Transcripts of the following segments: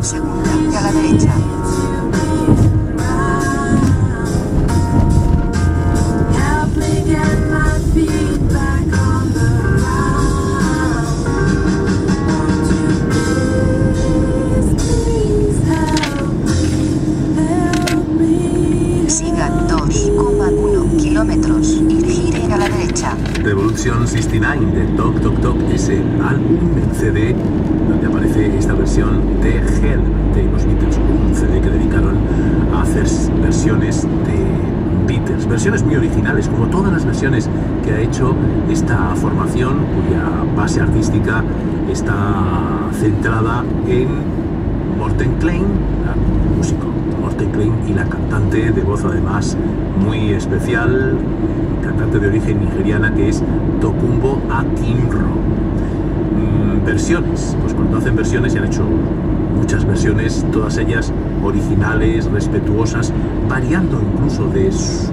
segunda y a la derecha. Siga 2,1 kilómetros y gire a la derecha. Revolution 69 de Toc Toc Toc, ese álbum, el CD donde aparece esta versión de Hell de los Beatles, un CD que dedicaron a hacer versiones de Beatles, versiones muy originales, como todas las versiones que ha hecho esta formación, cuya base artística está centrada en Morten Klein, el músico Morten Klein, y la cantante de voz además muy especial, cantante de origen nigeriana, que es Tokumbo Akinro. Versiones, pues cuando hacen versiones, y han hecho muchas versiones, todas ellas originales, respetuosas, variando incluso de su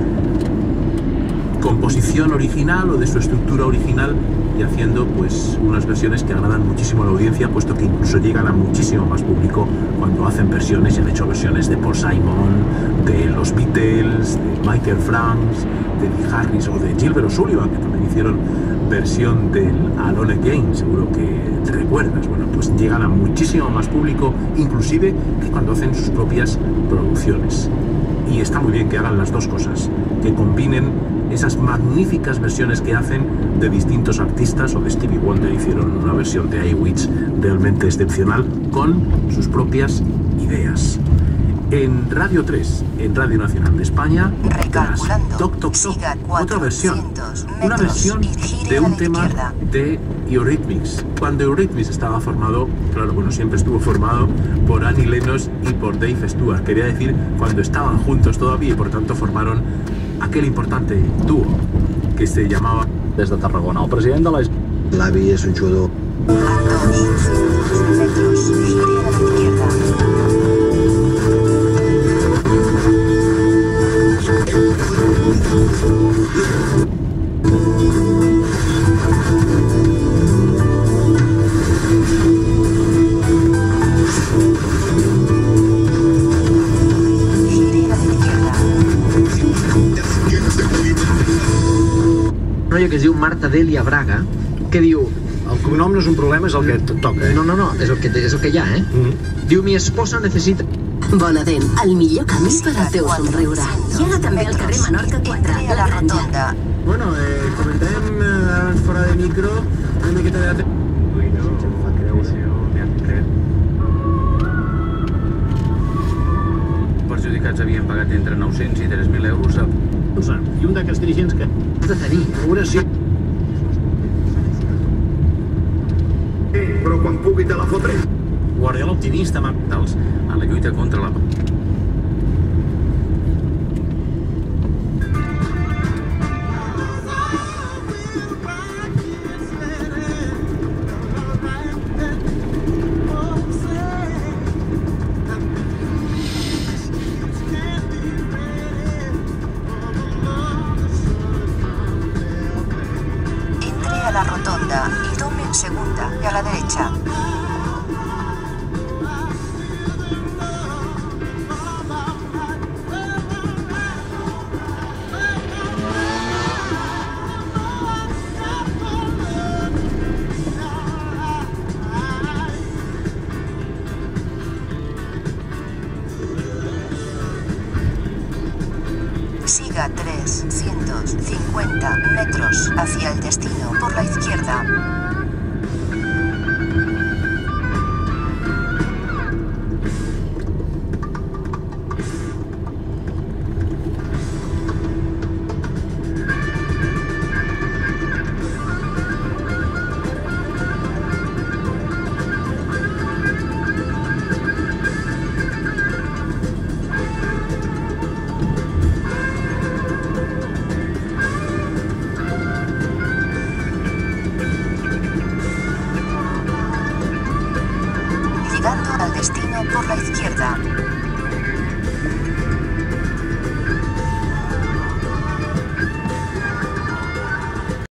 composición original o de su estructura original, y haciendo pues unas versiones que agradan muchísimo a la audiencia, puesto que incluso llegan a muchísimo más público cuando hacen versiones, y han hecho versiones de Paul Simon, de los Beatles, de Michael Franks, de Lee Harris o de Gilbert O'Sullivan, que también hicieron versión del Alone Again, seguro que te recuerdas. Bueno, pues llegan a muchísimo más público, inclusive que cuando hacen sus propias producciones. Y está muy bien que hagan las dos cosas, que combinen esas magníficas versiones que hacen de distintos artistas, o de Stevie Wonder hicieron una versión de I Witch realmente excepcional, con sus propias ideas. En Radio 3, en Radio Nacional de España, Toc Toc Toc, otra versión, una versión de un tema de Eurythmics. Cuando Eurythmics estaba formado, claro, bueno, siempre estuvo formado por Annie Lennox y por Dave Stewart, quería decir, cuando estaban juntos todavía, y por tanto formaron aquel importante dúo que se llamaba... Des de Tarragona, el president de la... L'avi és un jugador. A 200 metros, gire a la izquierda. Una noia que es diu Marta Delia Braga, que diu... El cognom no és un problema, és el que et toca, eh? No, és el que hi ha, eh? Diu, mi esposa necessita... Bonadent, el millor camí per al teu somriure. I ara també al carrer Menorca 4, la Granja. Bueno, comentem abans fora de micro una miqueta de... Perjudicats havien pagat entre 900 i 3.000 euros a... I un d'aquests dirigents que... Has de tenir. Oració. Però quan pugui te la fotré. Guardiola optimista a la lluita contra la... Entre a la rotonda y tome en segunda y a la derecha. Siga 350 metros hacia el destino por la izquierda. Llegando al destino por la izquierda.